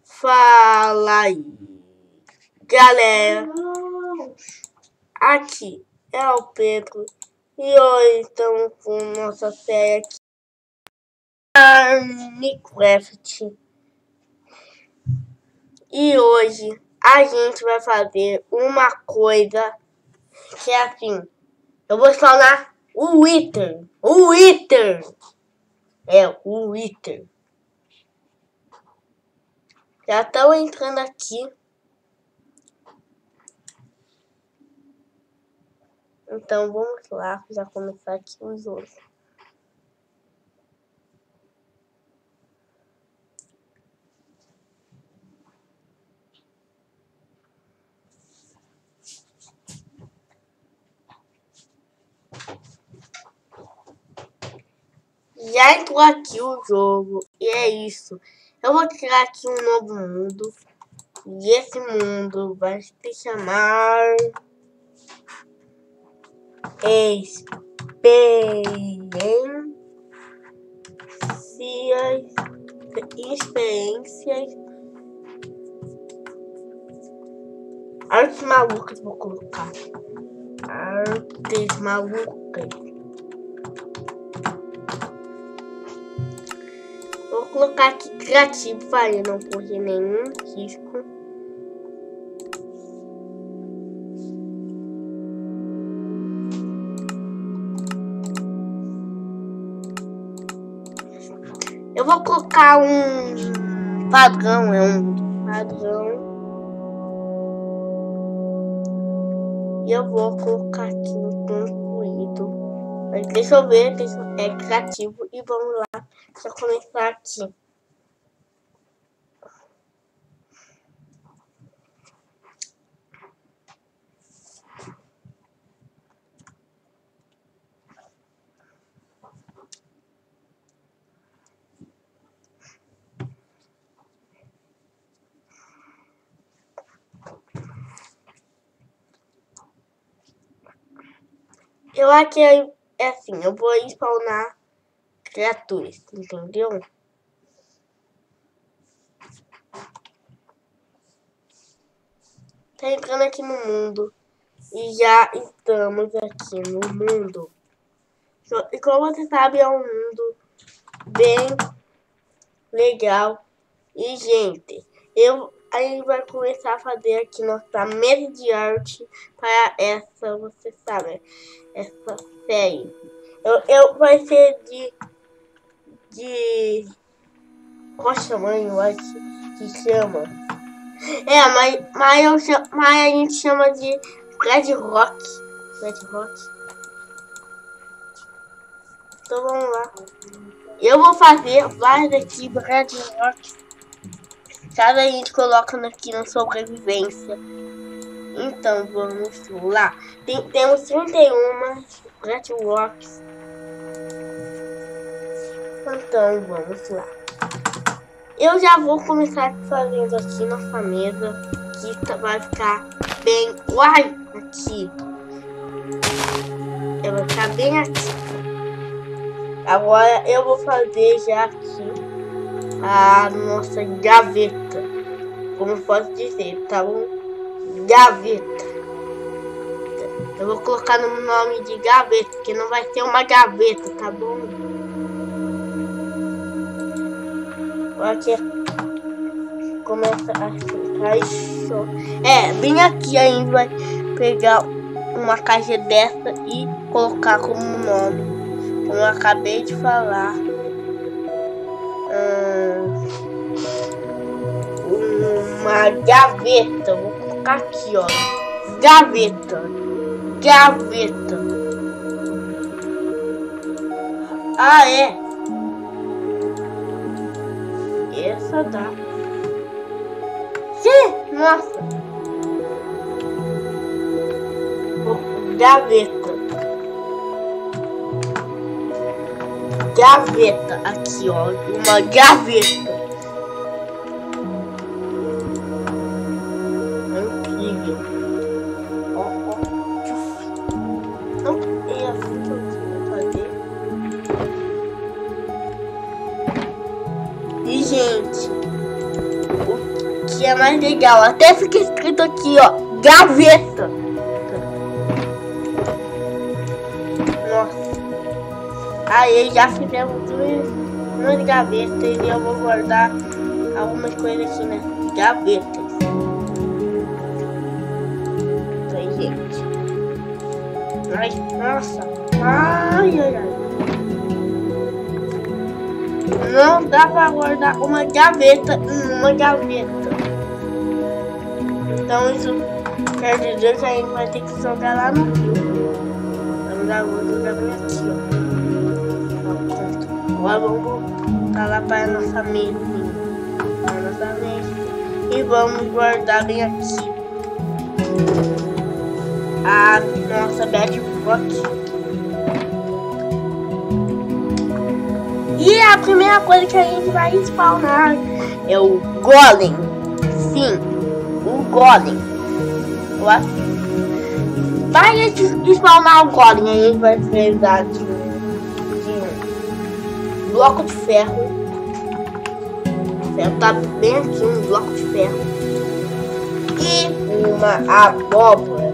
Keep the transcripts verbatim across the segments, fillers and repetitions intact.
Fala aí, galera, aqui é o Pedro e hoje estamos com nossa série aqui, Minecraft. E hoje a gente vai fazer uma coisa que é assim, eu vou falar o Wither, o Wither, é o Wither. Já estão entrando aqui. Então vamos lá, já começar aqui o jogo. Já entrou aqui o jogo e é isso. Eu vou criar aqui um novo mundo. E esse mundo vai se chamar Experiências. Experiências. Artes malucas vou colocar. Artes malucas. Vou colocar aqui criativo para não correr nenhum risco. Eu vou colocar um padrão, é um padrão. E eu vou colocar aqui no concluído. Mas deixa eu ver, deixa, é criativo e vamos lá. Deixa eu começar aqui. Eu aqui é assim, eu vou spawnar criaturas, entendeu? Tá entrando aqui no mundo e já estamos aqui no mundo. E como você sabe, é um mundo bem legal. E gente, eu a gente vai começar a fazer aqui nossa mesa de arte para essa, você sabe, essa série. Eu, eu vai ser de de qual tamanho eu acho que chama? É, mas mas, eu chamo, mas a gente chama de Red Rock. Red Rock. Então vamos lá. Eu vou fazer várias aqui Red Rock. Cada gente coloca aqui na sobrevivência. Então vamos lá. Tem, temos trinta e um Red Rocks. Então vamos lá. Eu já vou começar fazendo aqui nossa mesa. Que vai ficar bem. Uai! Aqui. Eu vou ficar bem aqui. Agora eu vou fazer já aqui a nossa gaveta. Como posso dizer, tá bom? Gaveta. Eu vou colocar no nome de gaveta, porque não vai ser uma gaveta, tá bom? Aqui começa a ficar show. É, bem aqui a gente vai pegar uma caixa dessa e colocar como nome. Como eu acabei de falar. Hum, uma gaveta. Vou colocar aqui, ó. Gaveta. Gaveta. Ah, é. Essa dá. Sim, nossa. Gaveta. Gaveta. Aqui, ó. Uma gaveta. Incrível. Ó, ó. Não é assim que eu vou fazer. E, gente, aqui é mais legal. Até fica escrito aqui, ó, gaveta. Nossa. Aí já fizemos duas, duas gavetas e eu vou guardar algumas coisas aqui nas gavetas. Isso aí, gente. Ai, nossa. Ai, ai, ai. Não dá pra guardar uma gaveta em uma gaveta. Então isso quer dizer que a gente vai ter que jogar lá no rio. Vamos dar outra gaveta aqui, ó. Agora vamos voltar lá para a nossa mesinha. Para a nossa mesa. E vamos guardar bem aqui a nossa bedrock. E a primeira coisa que a gente vai spawnar é o golem. Sim, o golem. Vai spawnar o golem. A gente vai precisar de um bloco de ferro. O ferro tá bem aqui, um bloco de ferro. E uma abóbora.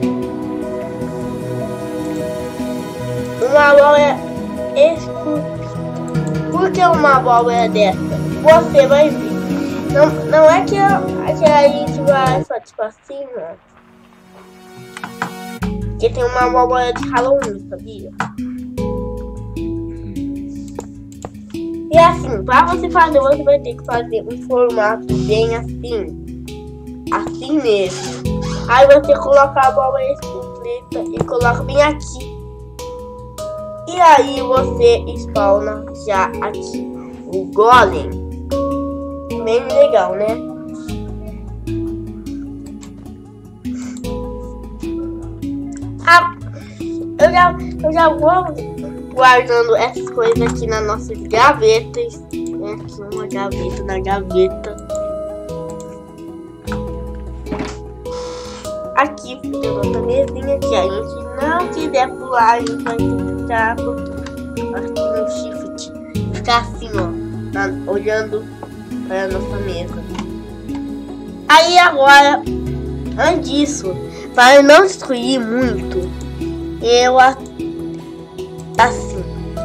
Uma abóbora esculpida. Por que uma abóbora dessa? Você vai ver. Não, não é que a, que a gente vai só tipo assim, né? Porque tem uma abóbora de Halloween, sabia? E assim, pra você fazer, você vai ter que fazer um formato bem assim. Assim mesmo. Aí você coloca a abóbora completa e coloca bem aqui. E aí você spawna já aqui o golem. Bem legal, né? Ah, eu já, eu já vou guardando essas coisas aqui nas nossas gavetas. Né? Aqui uma gaveta na gaveta. Aqui fica a nossa mesinha que a gente não quiser pular, a gente vai ter que ficar aqui no shift. Ficar assim, ó, na, olhando para a nossa mesa. Aí agora, antes disso, para não destruir muito, eu assim,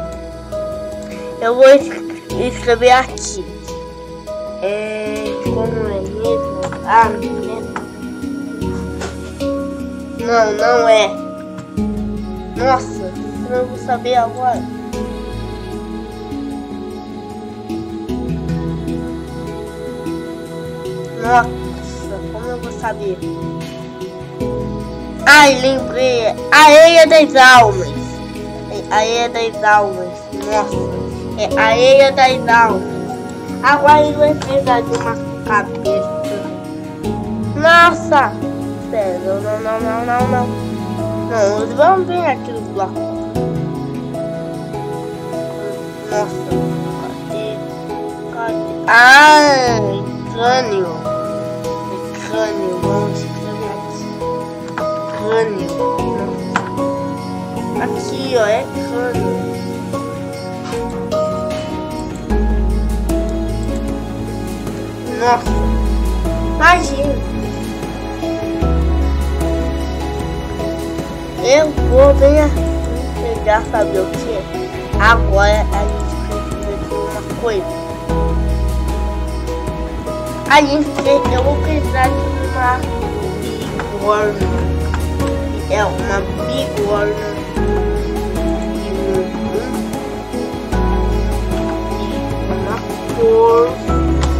eu vou escrever aqui. É, como é mesmo? Ah, não é. Não, não é. Nossa, eu não vou saber agora. Nossa, como eu vou saber? Ai, lembrei. Areia das almas. É areia das almas. Nossa, é areia das almas. Agora a gente vai precisar de uma cabeça. Nossa! Não, não, não, não, não, não. Não, vamos ver aqui no bloco. Nossa, cadê? Cadê? Ai, crânio. É crânio, vamos escrever aqui. Crânio. Aqui, ó, é crânio. Nossa, imagina. Eu vou bem assim pegar, saber o que? Agora a gente precisa de uma coisa. A gente precisa, eu vou precisar de uma bigorna. É uma bigorna. E uma força.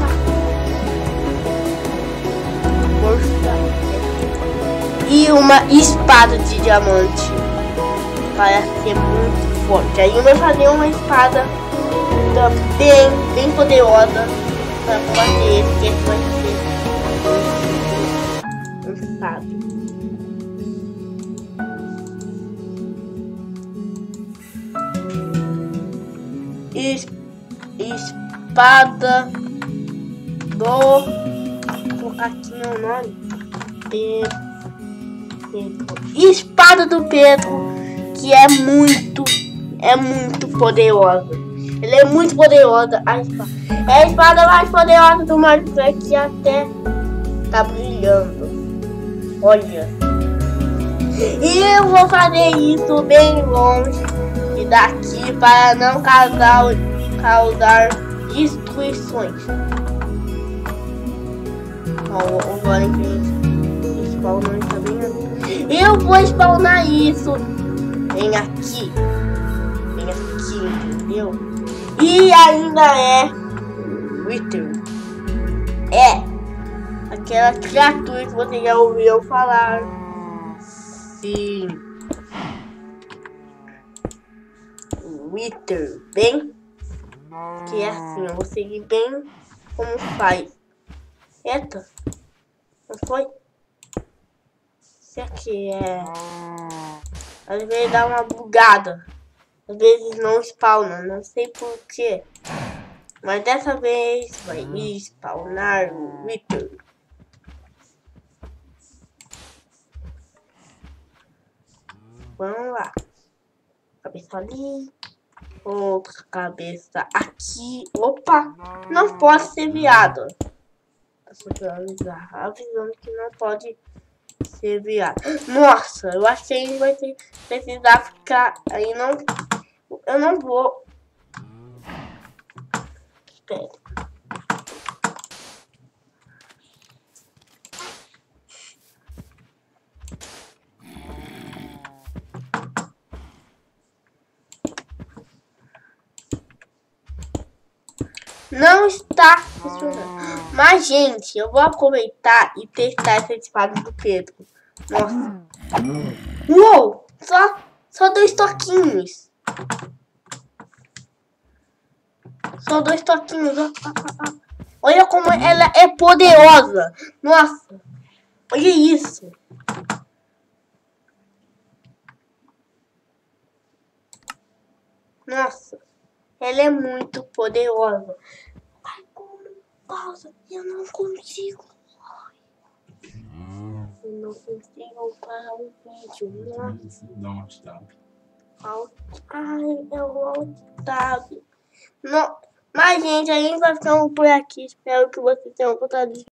Força. E uma espada de diamante. Parece ser muito forte. Aí eu vou fazer uma espada bem, bem poderosa para combater esse, que vai ser um sábio. Es, espada do... Vou colocar aqui meu nome. Pedro. Espada do Pedro, que é muito, é muito poderosa. Ela é muito poderosa, a espada. É a espada mais poderosa do Minecraft até está brilhando. Olha. E eu vou fazer isso bem longe e daqui para não causar, causar destruições. Ó, o Golem spawnou está bem aqui. Eu vou spawnar isso. Vem aqui. Vem aqui, entendeu? E ainda é Wither. É aquela criatura que você já ouviu falar. Sim. Wither. Bem. Que é assim. Eu vou seguir bem como faz. Eita. Não foi? Isso aqui é. Às vezes dá uma bugada. Às vezes não spawna. Não sei porquê. Mas dessa vez vai spawnar o Wither. Vamos lá. Cabeça ali. Outra cabeça aqui. Opa! Não pode ser viado. Avisando que não pode ser viado. Nossa, eu achei que vai ter, precisar ficar. Aí não. Eu não vou. Espera. Não está funcionando. Mas, gente, eu vou aproveitar e testar essa espada do Pedro. Nossa. Uou! Só, só dois toquinhos. Só dois toquinhos. Olha como ela é poderosa. Nossa. Olha isso. Nossa. Ela é muito poderosa. Ai, como pausa? Eu não consigo. Eu não consigo parar o vídeo. Nossa. Dá um alt tab. Ai, é o alt tab. Não. Mas, gente, a gente vai ficando por aqui. Espero que vocês tenham gostado.